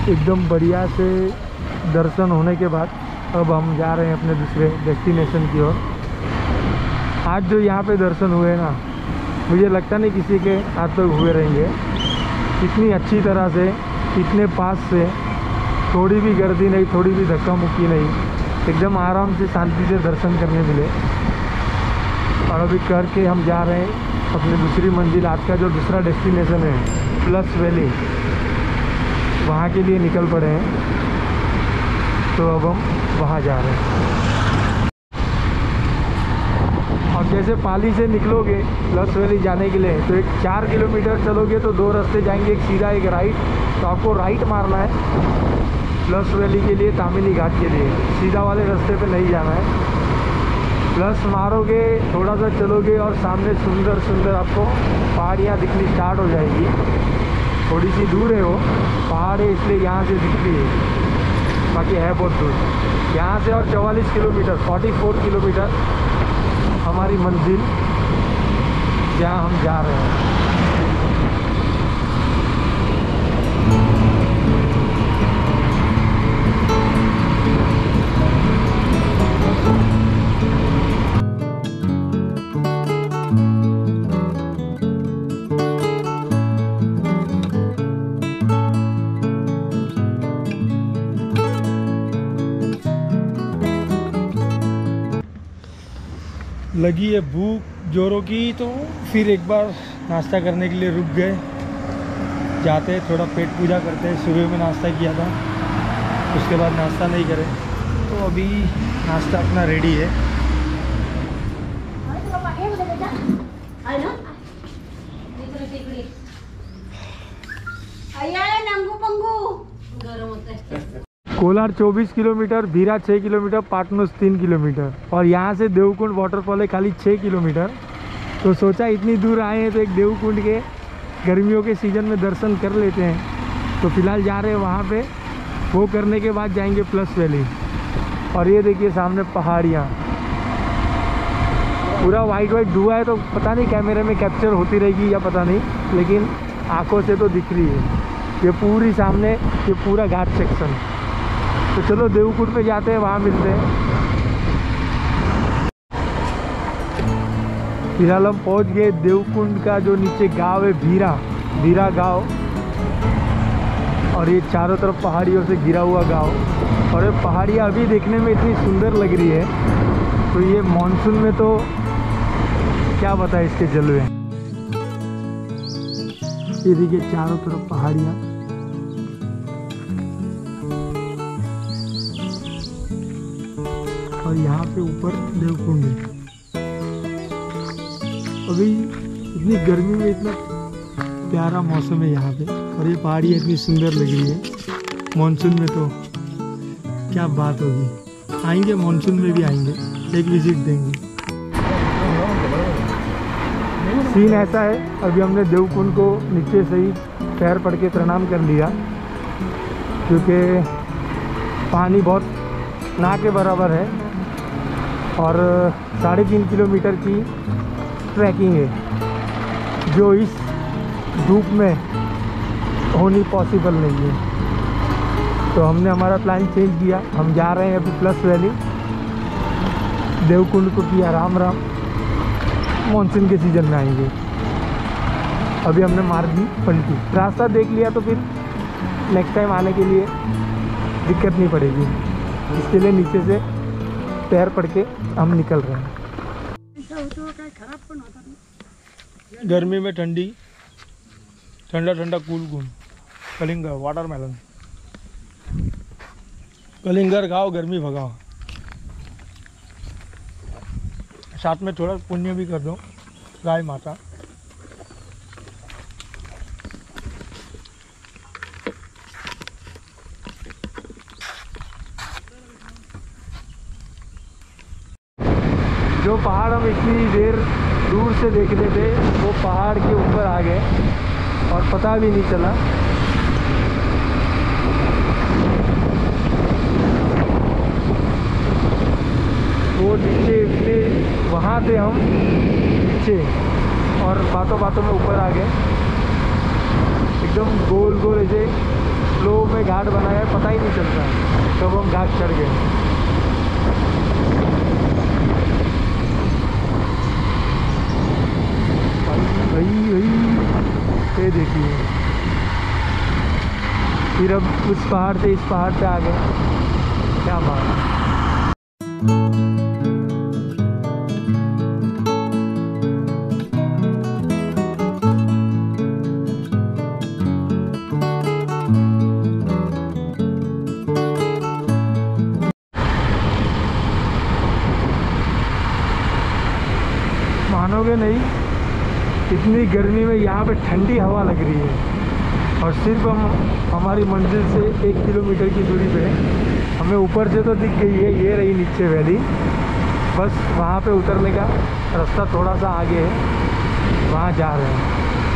एकदम बढ़िया से दर्शन होने के बाद अब हम जा रहे हैं अपने दूसरे डेस्टिनेशन की ओर। आज जो यहाँ पे दर्शन हुए ना, मुझे लगता नहीं किसी के आज तक हुए रहेंगे। इतनी अच्छी तरह से, इतने पास से, थोड़ी भी गर्दी नहीं, थोड़ी भी धक्का मुक्की नहीं, एकदम आराम से शांति से दर्शन करने मिले। और अभी करके हम जा रहे हैं अपनी दूसरी मंजिल। आज का जो दूसरा डेस्टिनेशन है प्लस वैली, वहाँ के लिए निकल पड़े हैं। तो अब हम वहाँ जा रहे हैं। और जैसे पाली से निकलोगे प्लस वैली जाने के लिए, तो एक 4 किलोमीटर चलोगे तो 2 रास्ते जाएंगे, एक सीधा एक राइट। तो आपको राइट मारना है प्लस वैली के लिए, तामिनी घाट के लिए। सीधा वाले रास्ते पे नहीं जाना है। प्लस मारोगे, थोड़ा सा चलोगे और सामने सुंदर सुंदर आपको पहाड़ियाँ दिखनी स्टार्ट हो जाएगी। थोड़ी सी दूर है वो पहाड़ है, इसलिए यहाँ से दिखती है, बाकी है बहुत दूर। यहाँ से और 44 किलोमीटर 44 किलोमीटर हमारी मंजिल, जहाँ हम जा रहे हैं। लगी है भूख जोरों की, तो फिर एक बार नाश्ता करने के लिए रुक गए। जाते हैं थोड़ा पेट पूजा करते हैं। सुबह में नाश्ता किया था, उसके बाद नाश्ता नहीं करें, तो अभी नाश्ता अपना रेडी है। Kolar 24 kilometre, Bhira 6 kilometre, Patnus 3 kilometre और यहाँ से देवकुंड वाटरफॉल है खाली 6 किलोमीटर। तो सोचा इतनी दूर आए हैं तो एक देवकुंड के गर्मियों के सीज़न में दर्शन कर लेते हैं। तो फिलहाल जा रहे हैं वहाँ पे, वो करने के बाद जाएंगे प्लस वैली। और ये देखिए सामने पहाड़ियाँ, पूरा वाइट वाइट धुआं है, तो पता नहीं कैमरे में कैप्चर होती रहेगी या पता नहीं, लेकिन आँखों से तो दिख रही है। ये पूरी सामने, ये पूरा घाट सेक्शन। तो चलो देवकुंड पे जाते हैं, वहाँ मिलते हैं। फिलहाल हम पहुँच गए देवकुंड का जो नीचे गांव है भीरा गांव, और ये चारों तरफ पहाड़ियों से घिरा हुआ गांव। और ये पहाड़ियाँ अभी देखने में इतनी सुंदर लग रही है, तो ये मानसून में तो क्या बताए इसके जलवे। ये देखिए चारों तरफ पहाड़ियाँ, और यहाँ पे ऊपर देवकुंड है। अभी इतनी गर्मी में इतना प्यारा मौसम है यहाँ पे, और ये पहाड़ी इतनी सुंदर लग रही है। मानसून में तो क्या बात होगी। आएंगे मानसून में भी आएंगे, एक विजिट देंगे। सीन ऐसा है, अभी हमने देवकुंड को नीचे से ही पैर पड़ के प्रणाम कर लिया, क्योंकि पानी बहुत ना के बराबर है और 3.5 किलोमीटर की ट्रैकिंग है, जो इस धूप में होनी पॉसिबल नहीं है। तो हमने हमारा प्लान चेंज किया, हम जा रहे हैं अभी प्लस वैली। देवकुंड को किया राम राम, मानसून के सीज़न में आएंगे। अभी हमने मार दी पलटी, रास्ता देख लिया तो फिर नेक्स्ट टाइम आने के लिए दिक्कत नहीं पड़ेगी। इसके लिए नीचे से पैर पड़ के हम निकल रहे हैं। गर्मी में ठंडी ठंडा ठंडा कूल कलिंगर वाटरमेलन। कलिंगर खाओ, गर्मी भगाओ, साथ में थोड़ा पुण्य भी कर दो गाय माता। जो पहाड़ हम इतनी देर दूर से देख रहे थे, वो पहाड़ के ऊपर आ गए और पता भी नहीं चला। वो नीचे इतने, वहाँ थे हम नीचे और बातों बातों में ऊपर आ गए। एकदम गोल गोल ऐसे स्लो में घाट बनाया है, पता ही नहीं चलता कब हम घाट चढ़ गए। भाई ये देखिए, फिर अब उस पहाड़ से इस पहाड़ पे आ गए। क्या बात है। मानोगे नहीं, इतनी गर्मी में यहाँ पे ठंडी हवा लग रही है, और सिर्फ हम हमारी मंजिल से 1 किलोमीटर की दूरी पे हमें ऊपर से तो दिख गई है, ये रही नीचे वैली। बस वहाँ पे उतरने का रास्ता थोड़ा सा आगे है, वहाँ जा रहे हैं।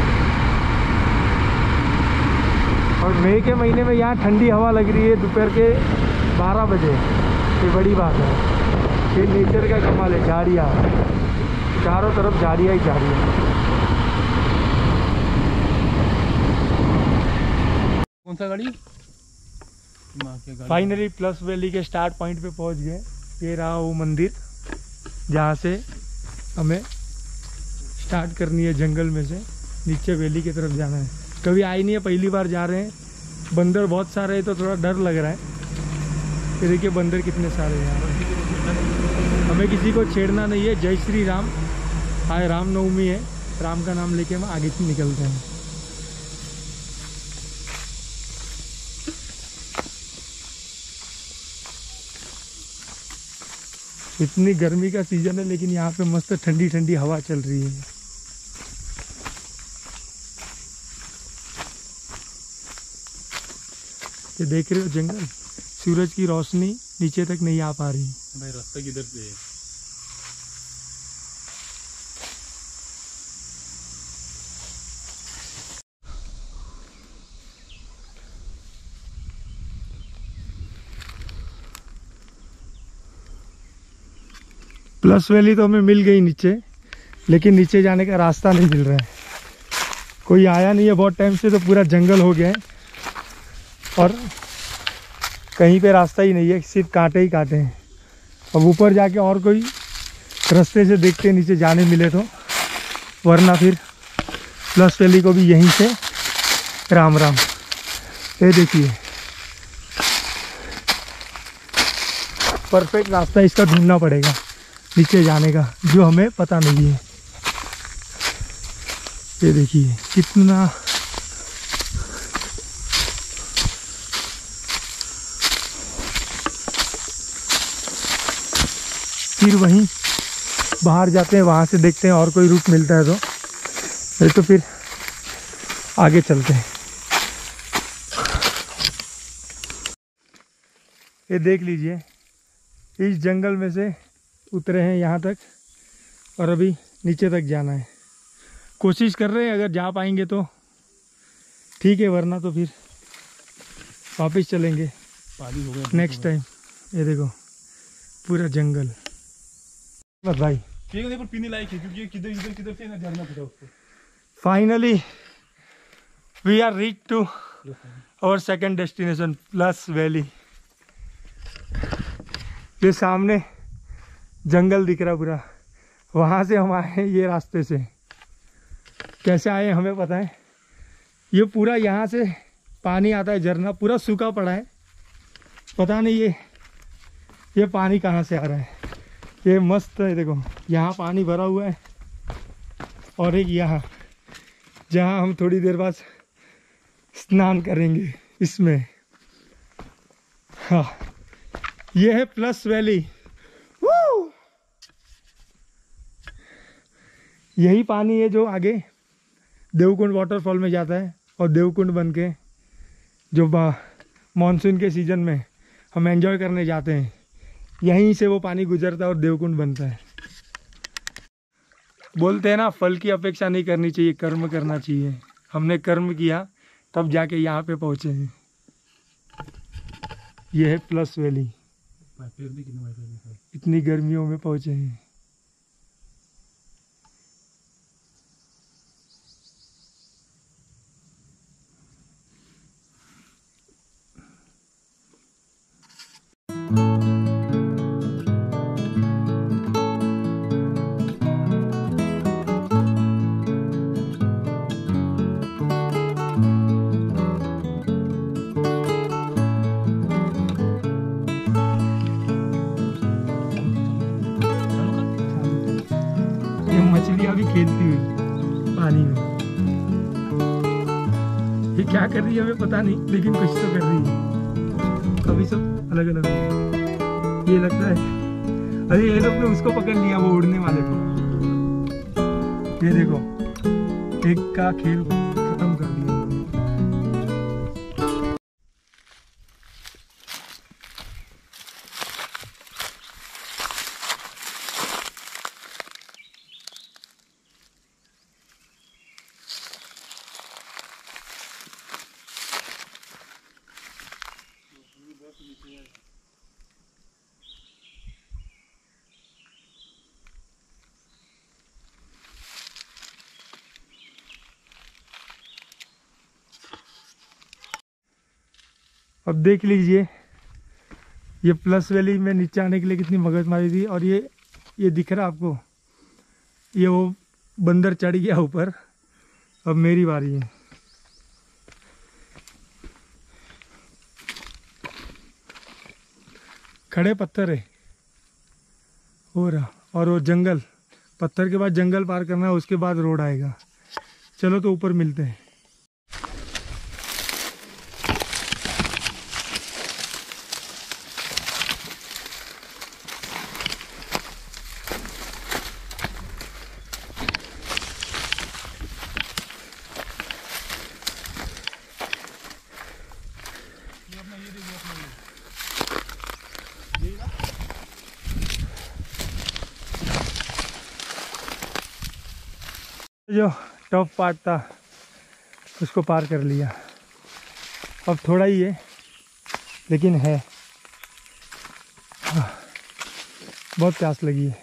और मई के महीने में यहाँ ठंडी हवा लग रही है दोपहर के 12 बजे, ये बड़ी बात है। ये नेचर का कमाल है। झाड़ियाँ, चारों तरफ झाड़ियाँ ही झाड़ियाँ। कौन सा गाड़ी? फाइनली प्लस वैली के स्टार्ट पॉइंट पे पहुंच गए। ये रहा वो मंदिर जहाँ से हमें स्टार्ट करनी है, जंगल में से नीचे वैली की तरफ जाना है। कभी आई नहीं है, पहली बार जा रहे हैं। बंदर बहुत सारे हैं तो थोड़ा डर लग रहा है। ये देखिए बंदर कितने सारे हैं यहाँ। हमें किसी को छेड़ना नहीं है। जय श्री राम। आज रामनवमी है, राम का नाम लेके हम आगे से निकलते हैं। इतनी गर्मी का सीजन है लेकिन यहाँ पे मस्त ठंडी ठंडी हवा चल रही है। ये देख रहे हो जंगल, सूरज की रोशनी नीचे तक नहीं आ पा रही। भाई रास्ता किधर से है? प्लस वैली तो हमें मिल गई नीचे, लेकिन नीचे जाने का रास्ता नहीं मिल रहा है। कोई आया नहीं है बहुत टाइम से, तो पूरा जंगल हो गया है और कहीं पे रास्ता ही नहीं है, सिर्फ कांटे ही कांटे हैं। अब ऊपर जाके और कोई रास्ते से देखते नीचे जाने मिले तो, वरना फिर प्लस वैली को भी यहीं से राम राम। ये देखिए परफेक्ट रास्ता इसका ढूंढना पड़ेगा नीचे जाने का, जो हमें पता नहीं है। ये देखिए कितना फिर वहीं बाहर जाते हैं, वहां से देखते हैं और कोई रूट मिलता है तो, नहीं तो फिर आगे चलते हैं। ये देख लीजिए, इस जंगल में से उतरे हैं यहाँ तक और अभी नीचे तक जाना है। कोशिश कर रहे हैं, अगर जा पाएंगे तो ठीक है, वरना तो फिर वापस चलेंगे पानी हो गया नेक्स्ट टाइम। ये देखो पूरा जंगल। बस भाई ठीक है, पर पीने लायक है क्योंकि किधर इधर किधर से ना झरना पड़ा उसको। Finally we are reach to our second destination plus valley. ये सामने जंगल दिख रहा पूरा, वहाँ से हम आए हैं ये रास्ते से। कैसे आए हमें पता है, ये पूरा यहाँ से पानी आता है, झरना पूरा सूखा पड़ा है। पता नहीं ये पानी कहाँ से आ रहा है। ये मस्त है, देखो यहाँ पानी भरा हुआ है और एक यहाँ जहाँ हम थोड़ी देर बाद स्नान करेंगे इसमें। हाँ, ये है प्लस वैली। यही पानी है जो आगे देवकुंड वाटरफॉल में जाता है और देवकुंड बन के जो मानसून के सीज़न में हम एंजॉय करने जाते हैं, यहीं से वो पानी गुजरता है और देवकुंड बनता है। बोलते हैं ना, फल की अपेक्षा नहीं करनी चाहिए, कर्म करना चाहिए। हमने कर्म किया तब जाके यहाँ पे पहुँचे हैं। ये है प्लस वैली। इतनी गर्मियों में पहुँचे हैं। पानी में। ये क्या कर रही है हमें पता नहीं, लेकिन कुछ तो कर रही है। अभी सब अलग अलग ये लगता है। अरे ये लोग ने उसको पकड़ लिया, वो उड़ने वाले को। ये देखो, एक का खेल खत्म कर दिया। अब देख लीजिए, ये प्लस वैली में नीचे आने के लिए कितनी मगजमारी थी। और ये दिख रहा आपको, ये वो बंदर चढ़ गया ऊपर। अब मेरी बारी है। खड़े पत्थर है हो रहा, और वो जंगल, पत्थर के बाद जंगल पार करना है, उसके बाद रोड आएगा। चलो तो ऊपर मिलते हैं। जो टफ पार्ट था उसको पार कर लिया। अब थोड़ा ही है, लेकिन है। बहुत प्यास लगी है।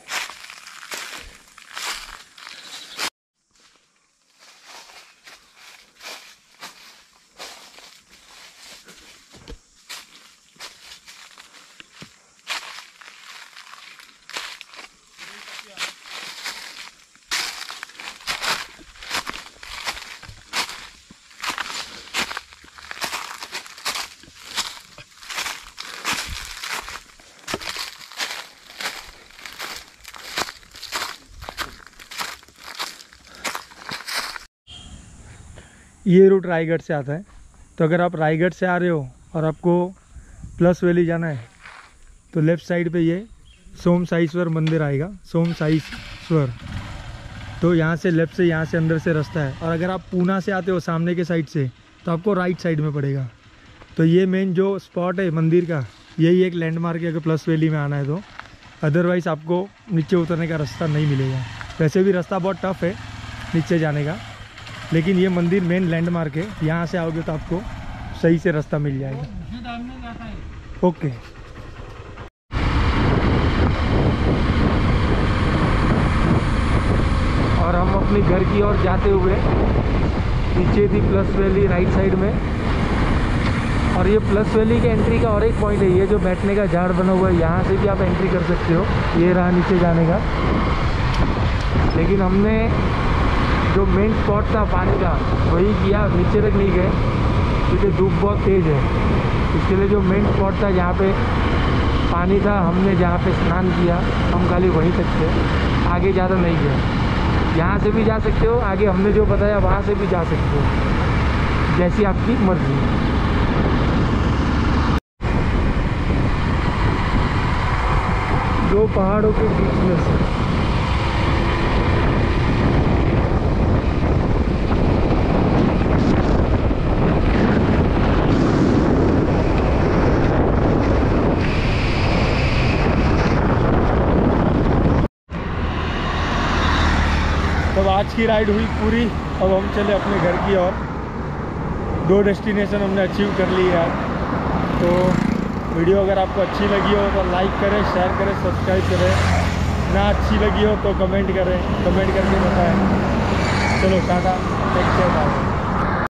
ये रूट रायगढ़ से आता है। तो अगर आप रायगढ़ से आ रहे हो और आपको प्लस वैली जाना है तो लेफ़्ट साइड पे ये सोम साईश्वर मंदिर आएगा, सोम साईश्वर। तो यहाँ से लेफ़्ट से, यहाँ से अंदर से रास्ता है। और अगर आप पूना से आते हो सामने के साइड से तो आपको राइट साइड में पड़ेगा। तो ये मेन जो स्पॉट है मंदिर का, यही एक लैंडमार्क है अगर प्लस वैली में आना है तो। अदरवाइज़ आपको नीचे उतरने का रास्ता नहीं मिलेगा। वैसे भी रास्ता बहुत टफ है नीचे जाने का, लेकिन ये मंदिर मेन लैंडमार्क है। यहाँ से आओगे तो आपको सही से रास्ता मिल जाएगा। ओके। और हम अपने घर की ओर जाते हुए, पीछे थी प्लस वैली राइट साइड में। और ये प्लस वैली के एंट्री का और एक पॉइंट है, ये जो बैठने का झाड़ बना हुआ है, यहाँ से भी आप एंट्री कर सकते हो। ये रहा नीचे जाने का। लेकिन हमने जो मेन स्पॉट था पानी का वही किया, नीचे तक नहीं गए क्योंकि धूप बहुत तेज़ है। इसके लिए जो मेन स्पॉट था जहाँ पे पानी था, हमने जहाँ पे स्नान किया, हम खाली वहीं तक थे, आगे ज़्यादा नहीं गए। यहाँ से भी जा सकते हो, आगे हमने जो बताया वहाँ से भी जा सकते हो, जैसी आपकी मर्जी। दो पहाड़ों के बीच में से तब आज की राइड हुई पूरी। अब हम चले अपने घर की ओर। 2 डेस्टिनेशन हमने अचीव कर ली है। तो वीडियो अगर आपको अच्छी लगी हो तो लाइक करें, शेयर करें, सब्सक्राइब करें। ना अच्छी लगी हो तो कमेंट करें, कमेंट करके बताएं। चलो टाटा, टेक केयर, बाय।